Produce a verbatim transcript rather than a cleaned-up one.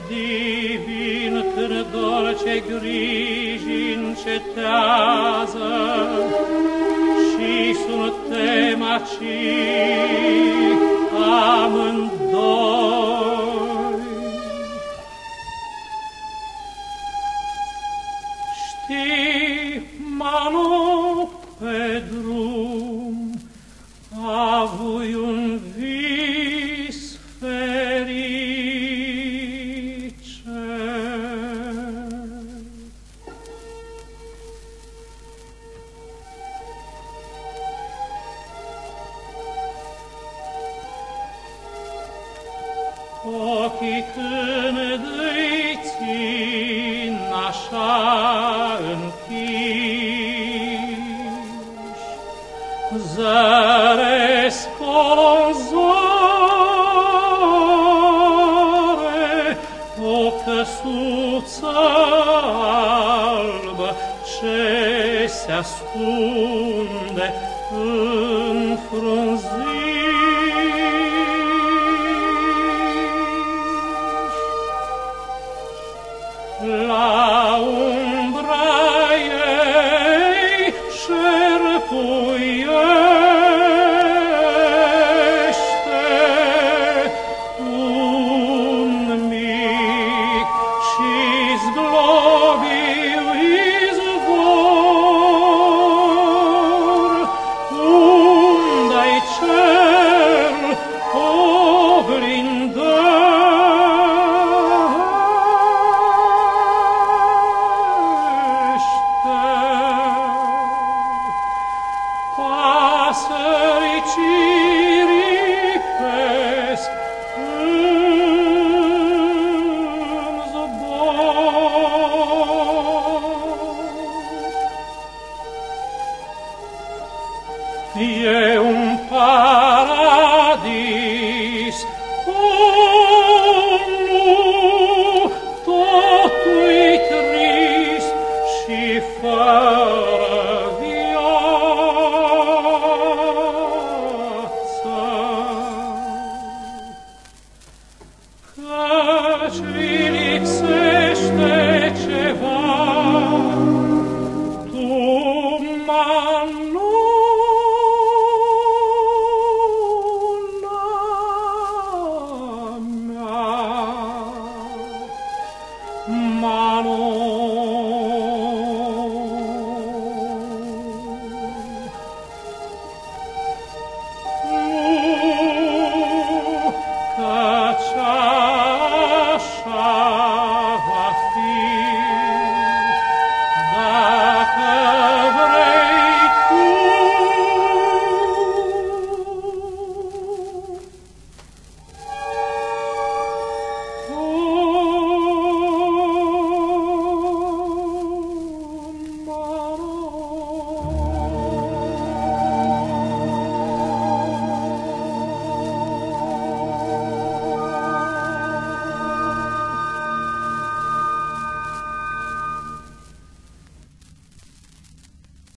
divin când dolce griji încetează și suntem aici amândoi. Știi, Manu, pe drum avui un vis ferice. Ochii când îi țin așa închiși, zăresc colonzoare, o căsuță albă ce se ascunde în frunziși. La umbra ei șerpuiește un mic și zglobiu izvor, unde-i cer oglindă. Pasări ciripesc în zbor. E un paradis, o, nu, totul-i trist și fără